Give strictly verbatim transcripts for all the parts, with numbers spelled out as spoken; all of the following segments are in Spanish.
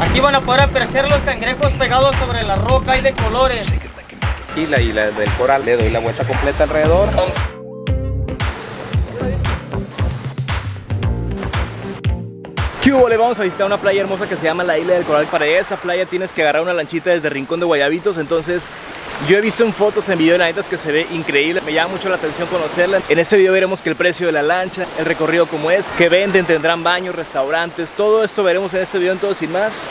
Aquí van a poder apreciar los cangrejos pegados sobre la roca y de colores. Y la isla del coral, le doy la vuelta completa alrededor. ¿Qué hubo? Le vamos a visitar una playa hermosa que se llama la Isla del Coral. Para esa playa tienes que agarrar una lanchita desde Rincón de Guayabitos. Entonces yo he visto en fotos, en video, la neta es que se ve increíble. Me llama mucho la atención conocerla. En este video veremos que el precio de la lancha, el recorrido como es, que venden, tendrán baños, restaurantes. Todo esto veremos en este video. Entonces, sin más,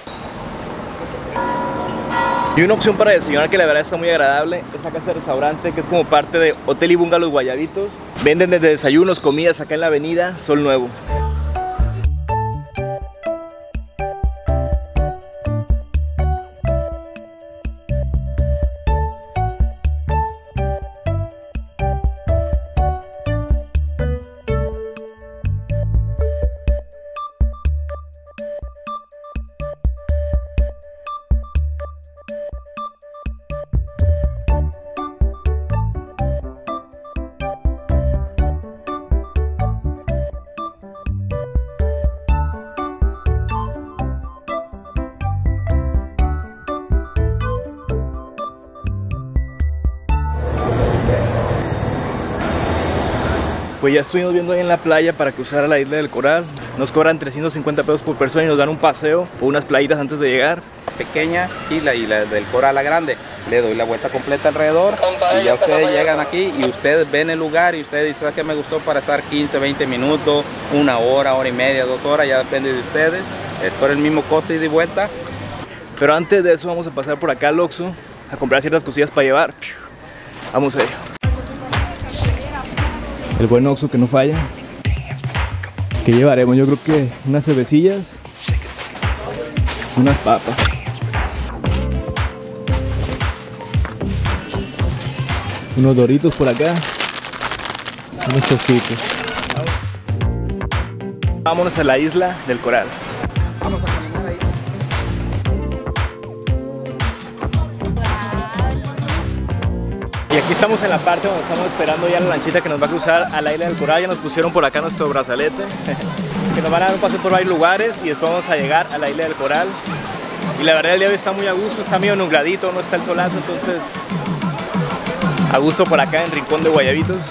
y una opción para desayunar que la verdad está muy agradable es acá este restaurante que es como parte de Hotel y Bungalows Guayabitos. Venden desde desayunos, comidas acá en la avenida Sol Nuevo. Pues ya estuvimos viendo ahí en la playa para cruzar a la Isla del Coral. Nos cobran trescientos cincuenta pesos por persona y nos dan un paseo por unas playitas antes de llegar. Pequeña y la isla del coral, la grande, le doy la vuelta completa alrededor y ya ustedes llegan aquí y ustedes ven el lugar y ustedes dicen que me gustó para estar quince, veinte minutos, una hora, hora y media, dos horas, ya depende de ustedes. Es por el mismo coste y de vuelta. Pero antes de eso vamos a pasar por acá al Oxxo a comprar ciertas cosillas para llevar. Vamos a ello. El buen Oxxo que no falla. ¿Qué llevaremos? Yo creo que unas cervecillas, unas papas, unos doritos por acá, unos tocitos. Vámonos a la Isla del Coral. Vamos a caminar ahí. Y aquí estamos en la parte donde estamos esperando ya la lanchita que nos va a cruzar a la Isla del Coral. Ya nos pusieron por acá nuestro brazalete, que nos van a dar un paseo por varios lugares y después vamos a llegar a la Isla del Coral. Y la verdad el día de hoy está muy a gusto, está medio nubladito, no está el solazo, entonces a gusto por acá en Rincón de Guayabitos.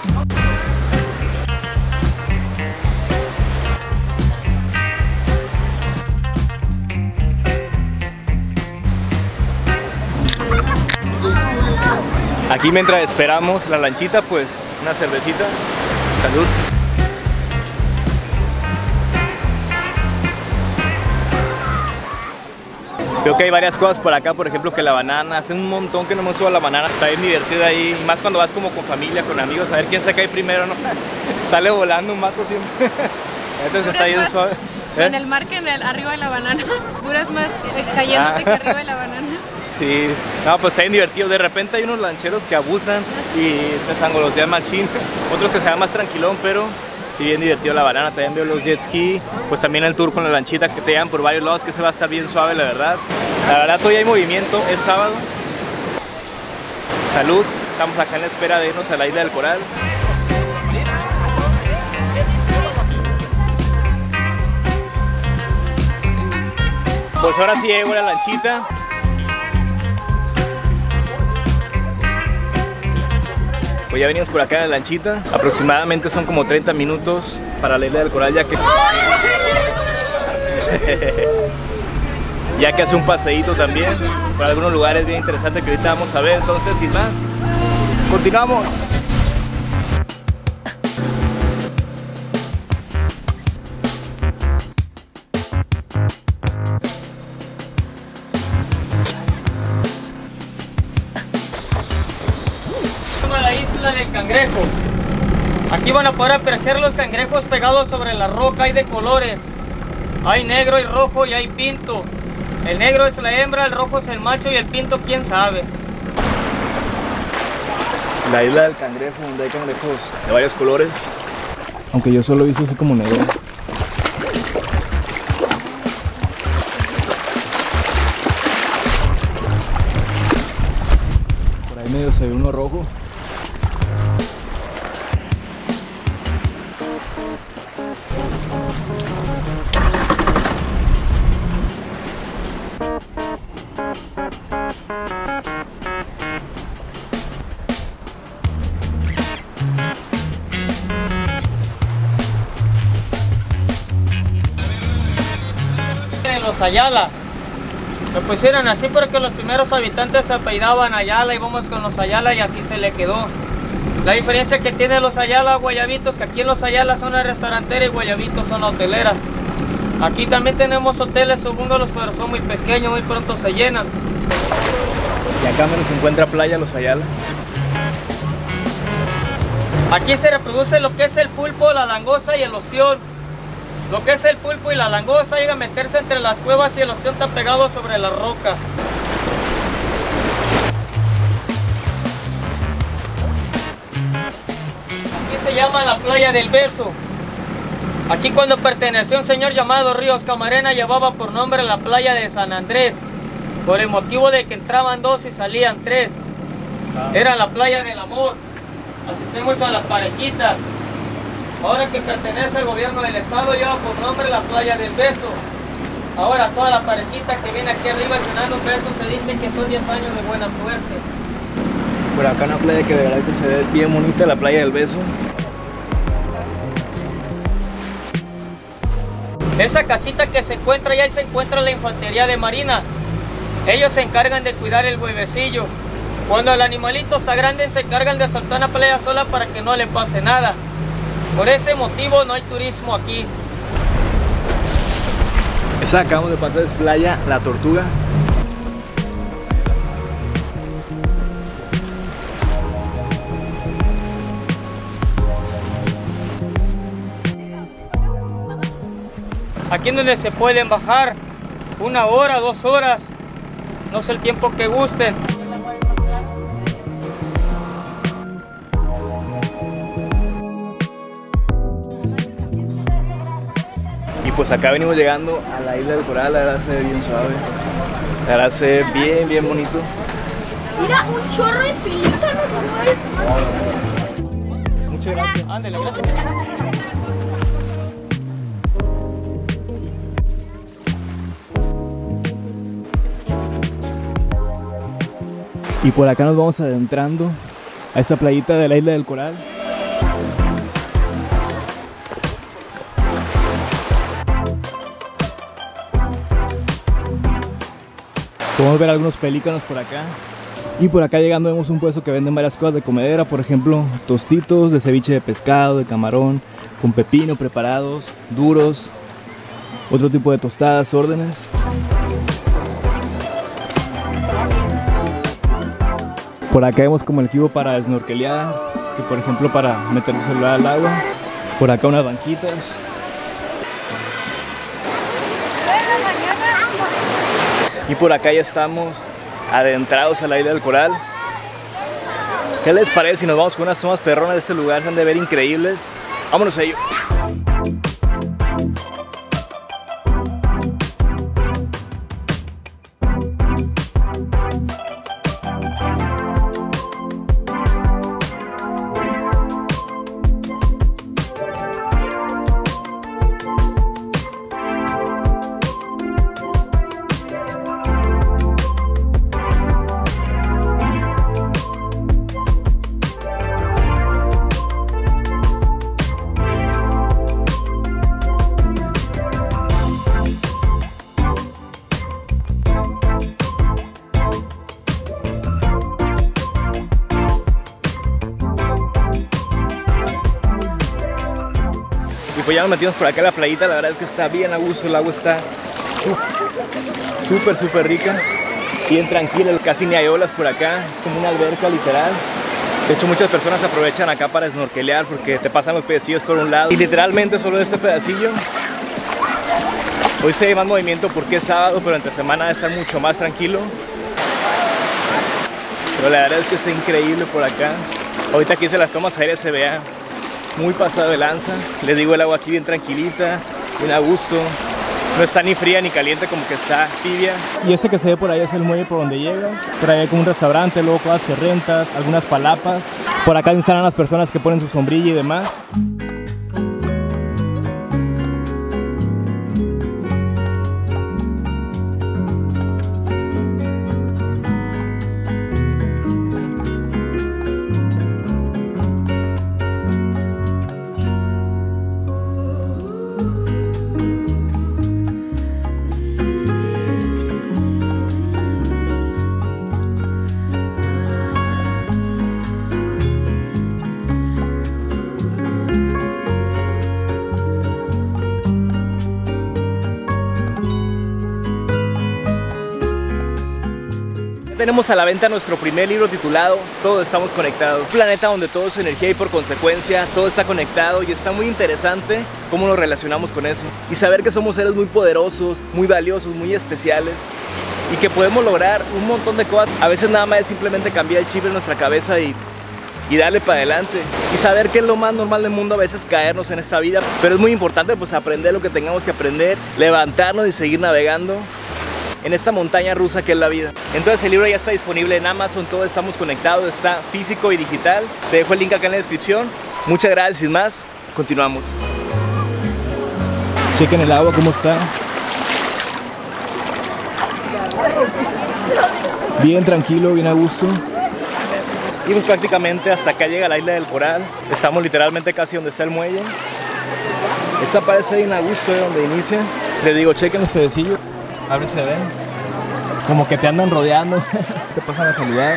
Aquí mientras esperamos la lanchita, pues una cervecita. Salud. Veo que hay varias cosas por acá, por ejemplo que la banana, hace un montón que no hemos subido a la banana, está bien divertida ahí, más cuando vas como con familia, con amigos, a ver quién se cae primero, ¿no? Sale volando un mato siempre. Entonces está bien suave. ¿Eh? En el mar que en el, arriba de la banana, duras más cayéndote ah. que arriba de la banana. Sí, no, pues está bien divertido. De repente hay unos lancheros que abusan y te sangolotean machín. Otros que se van más tranquilón, pero sí bien divertido la banana. También veo los jet ski, pues también el tour con la lanchita que te llevan por varios lados, que se va a estar bien suave, la verdad. La verdad todavía hay movimiento, es sábado. Salud, estamos acá en la espera de irnos a la Isla del Coral. Pues ahora sí llegó la lanchita. Pues ya venimos por acá en la lanchita. Aproximadamente son como treinta minutos para la Isla del Coral, ya que ya que hace un paseíto también por algunos lugares bien interesantes que ahorita vamos a ver. Entonces, sin más, continuamos. La Isla del Cangrejo. Aquí van a poder apreciar los cangrejos pegados sobre la roca y de colores. Hay negro y rojo y hay pinto. El negro es la hembra, el rojo es el macho y el pinto quién sabe. La Isla del Cangrejo, donde hay cangrejos de varios colores, aunque yo solo he visto así como negro. Por ahí medio se ve uno rojo. los Ayala. Lo pusieron así porque los primeros habitantes se apellidaban Ayala y vamos con los Ayala y así se le quedó. La diferencia que tiene los Ayala Guayabitos, que aquí en los Ayala son una restaurantera y Guayabitos son una hotelera. Aquí también tenemos hoteles o bungalows, pero son muy pequeños, muy pronto se llenan. Y acá menos se encuentra playa Los Ayala. Aquí se reproduce lo que es el pulpo, la langosta y el ostión. Lo que es el pulpo y la langosta llega a meterse entre las cuevas y el ostión está pegado sobre las rocas. Aquí se llama la playa del Beso. Aquí cuando perteneció a un señor llamado Ríos Camarena llevaba por nombre la playa de San Andrés, por el motivo de que entraban dos y salían tres. Era la playa del amor. Asisten mucho a las parejitas. Ahora que pertenece al gobierno del estado lleva por nombre la playa del Beso. Ahora toda la parejita que viene aquí arriba cenando un beso se dice que son diez años de buena suerte. Por acá una playa que de verdad que se ve bien bonita, la playa del Beso. Esa casita que se encuentra allá, ahí se encuentra la infantería de marina. Ellos se encargan de cuidar el huevecillo. Cuando el animalito está grande se encargan de soltar una playa sola para que no le pase nada. Por ese motivo no hay turismo aquí. Esa que acabamos de pasar es playa La Tortuga. Aquí es donde se pueden bajar una hora, dos horas, no sé el tiempo que gusten. Y pues acá venimos llegando a la isla del Coral, la verdad se ve bien suave, la verdad se ve bien, bien bonito. Mira, un chorro de pelícanos, ¿no? Muchas gracias. Ándale, gracias. Y por acá nos vamos adentrando a esa playita de la isla del Coral. Podemos ver algunos pelícanos por acá. Y por acá llegando vemos un puesto que venden varias cosas de comedera, por ejemplo tostitos de ceviche de pescado, de camarón, con pepino preparados, duros, otro tipo de tostadas, órdenes. Por acá vemos como el equipo para snorkelear, que por ejemplo para meter el celular al agua. Por acá unas banquitas. Y por acá ya estamos adentrados a la isla del Coral. ¿Qué les parece si nos vamos con unas tomas perronas de este lugar? Se han de ver increíbles. Vámonos a ello. Pues ya nos metimos por acá a la playita, la verdad es que está bien a gusto, el agua está súper, súper rica, bien tranquila, casi ni hay olas por acá, es como una alberca literal. De hecho muchas personas aprovechan acá para snorkelear porque te pasan los pececillos por un lado y literalmente solo este pedacillo. Hoy se ve más movimiento porque es sábado, pero entre semana está mucho más tranquilo. Pero la verdad es que está increíble por acá. Ahorita aquí se las tomas aéreas se vea muy pasado de lanza. Les digo, el agua aquí bien tranquilita, bien a gusto. No está ni fría ni caliente, como que está tibia. Y ese que se ve por ahí es el muelle por donde llegas. Por ahí hay como un restaurante, luego cosas que rentas, algunas palapas. Por acá instalan las personas que ponen su sombrilla y demás. tenemos a la venta nuestro primer libro titulado Todos estamos conectados. Un planeta donde todo es energía y por consecuencia todo está conectado, y está muy interesante cómo nos relacionamos con eso. Y saber que somos seres muy poderosos, muy valiosos, muy especiales, y que podemos lograr un montón de cosas. A veces nada más es simplemente cambiar el chip en nuestra cabeza y, y darle para adelante. Y saber que es lo más normal del mundo a veces caernos en esta vida, pero es muy importante pues aprender lo que tengamos que aprender, levantarnos y seguir navegando en esta montaña rusa que es la vida. Entonces el libro ya está disponible en Amazon, todos estamos conectados, está físico y digital. Te dejo el link acá en la descripción. Muchas gracias y más, continuamos. Chequen el agua cómo está. Bien tranquilo, bien a gusto. Y pues prácticamente hasta acá llega la isla del Coral. Estamos literalmente casi donde está el muelle. Esta parece bien a gusto de donde inicia. Les digo, chequen los pedecillos. A ver si se ven. Como que te andan rodeando. Te pasan a saludar.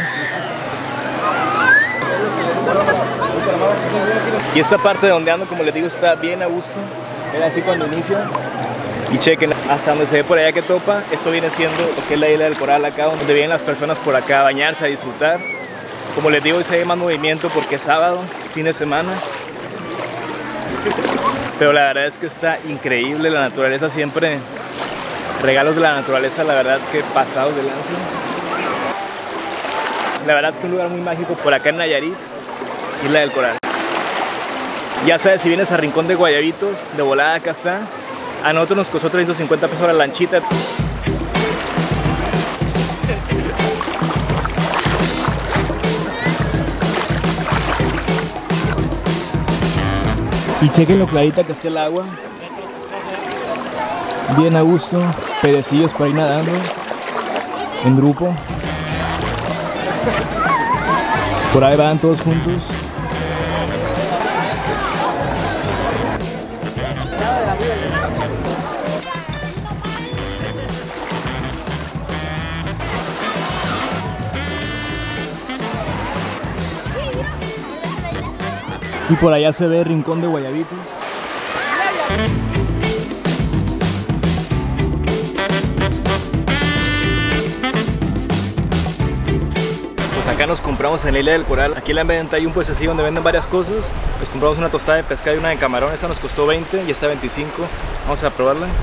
Y esta parte de donde ando, como les digo, está bien a gusto. Era así cuando inicia. Y chequen, hasta donde se ve por allá que topa, esto viene siendo lo que es la isla del Coral acá, donde vienen las personas por acá a bañarse, a disfrutar. Como les digo, hoy se ve más movimiento porque es sábado, fin de semana. Pero la verdad es que está increíble, la naturaleza siempre, regalos de la naturaleza, la verdad que pasados de lanza. La verdad que un lugar muy mágico por acá en Nayarit, Isla del Coral. Ya sabes, si vienes a Rincón de Guayabitos, de volada acá está. A nosotros nos costó trescientos cincuenta pesos la lanchita. Y chequen lo clarita que está el agua. Bien a gusto, pedecillos por ahí nadando, en grupo. Por ahí van todos juntos. Y por allá se ve el Rincón de Guayabitos. Pues acá nos compramos en la Isla del Coral. Aquí en la venta hay un puestecillo donde venden varias cosas. Nos compramos una tostada de pescado y una de camarón. Esta nos costó veinte y esta veinticinco. Vamos a probarla. mm.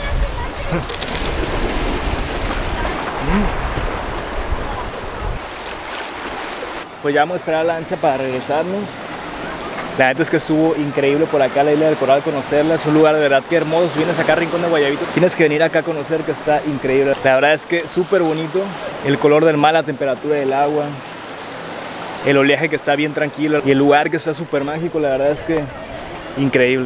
Pues ya vamos a esperar a la lancha para regresarnos. La neta es que estuvo increíble por acá la Isla del Coral, conocerla. Es un lugar de verdad que hermoso. Si vienes acá a Rincón de Guayabito, tienes que venir acá a conocer, que está increíble. La verdad es que súper bonito. El color del mar, la temperatura del agua, el oleaje que está bien tranquilo y el lugar que está súper mágico. La verdad es que increíble.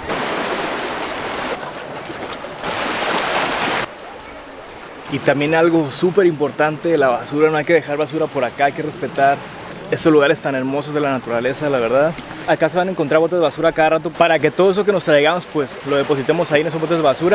Y también algo súper importante, la basura. No hay que dejar basura por acá, hay que respetar estos lugares tan hermosos de la naturaleza, la verdad. Acá se van a encontrar botes de basura cada rato para que todo eso que nos traigamos pues lo depositemos ahí en esos botes de basura.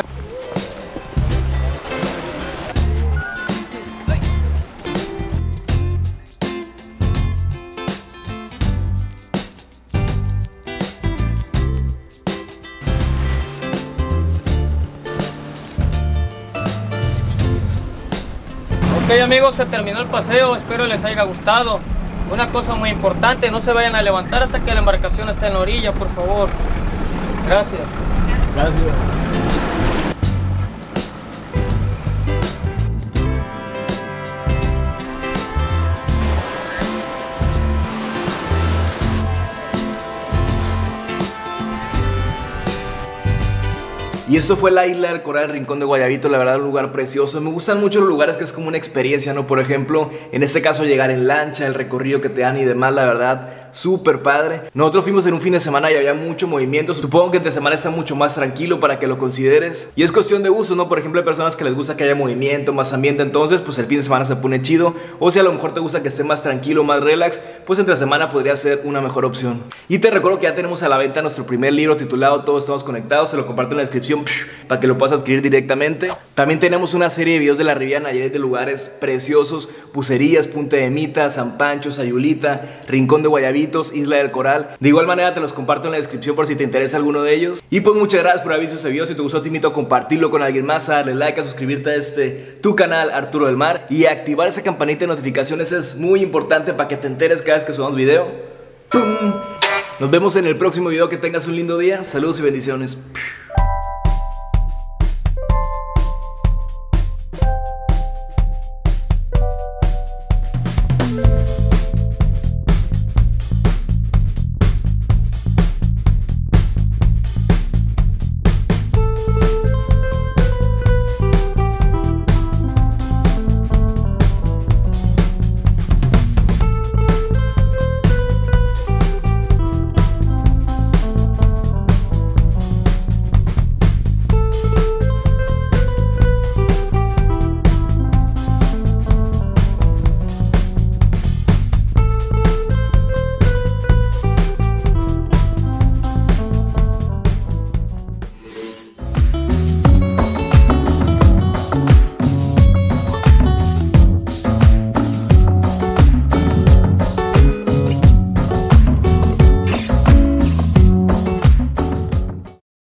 Ok amigos, se terminó el paseo, espero les haya gustado. Una cosa muy importante, no se vayan a levantar hasta que la embarcación esté en la orilla, por favor. Gracias. Gracias. Y eso fue la Isla del Coral, el Rincón de Guayabito, la verdad un lugar precioso. Me gustan mucho los lugares que es como una experiencia, ¿no? Por ejemplo, en este caso llegar en lancha, el recorrido que te dan y demás, la verdad, súper padre. Nosotros fuimos en un fin de semana y había mucho movimiento. Supongo que entre semana está mucho más tranquilo para que lo consideres. Y es cuestión de uso, ¿no? Por ejemplo, hay personas que les gusta que haya movimiento, más ambiente, entonces pues el fin de semana se pone chido. O si a lo mejor te gusta que esté más tranquilo, más relax, pues entre semana podría ser una mejor opción. Y te recuerdo que ya tenemos a la venta nuestro primer libro titulado Todos estamos conectados. Se lo comparto en la descripción para que lo puedas adquirir directamente. También tenemos una serie de videos de la Riviera Nayarit de lugares preciosos: Bucerías, Punta de Mita, San Pancho, Sayulita, Rincón de Guayabito. Guayabitos, Isla del Coral. De igual manera te los comparto en la descripción por si te interesa alguno de ellos. Y pues muchas gracias por haber visto este video. Si te gustó te invito a compartirlo con alguien más, a darle like, a suscribirte a este tu canal Arturo del Mar y a activar esa campanita de notificaciones. Es muy importante para que te enteres cada vez que subamos video. ¡Pum! Nos vemos en el próximo video. Que tengas un lindo día. Saludos y bendiciones.